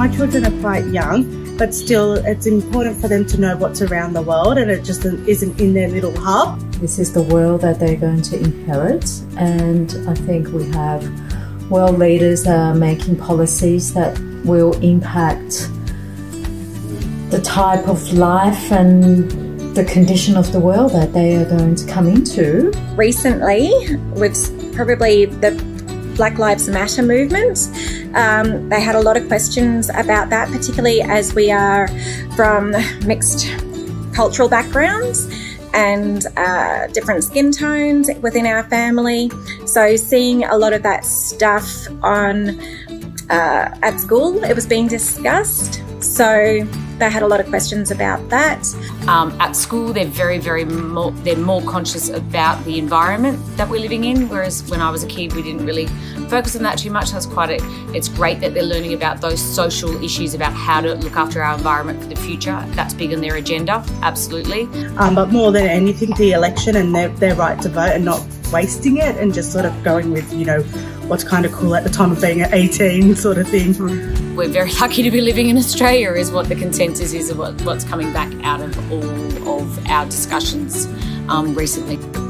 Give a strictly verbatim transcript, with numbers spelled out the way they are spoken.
my children are quite young, but still it's important for them to know what's around the world, and it just isn't in their little hub. This is the world that they're going to inherit, and I think we have world leaders that are making policies that will impact the type of life and the condition of the world that they are going to come into. Recently, with probably the Black Lives Matter movement, um, they had a lot of questions about that, particularly as we are from mixed cultural backgrounds and uh, different skin tones within our family. So seeing a lot of that stuff on uh, at school, it was being discussed. So they had a lot of questions about that. Um, at school, they're very, very more, they're more conscious about the environment that we're living in, whereas when I was a kid, we didn't really focus on that too much. That's quite a, it's great that they're learning about those social issues about how to look after our environment for the future. That's big on their agenda, absolutely. Um, but more than anything, the election and their, their right to vote and not wasting it and just sort of going with, you know, what's kind of cool at the time of being at eighteen sort of thing. We're very lucky to be living in Australia is what the consensus is of what, what's coming back out of all of our discussions um, recently.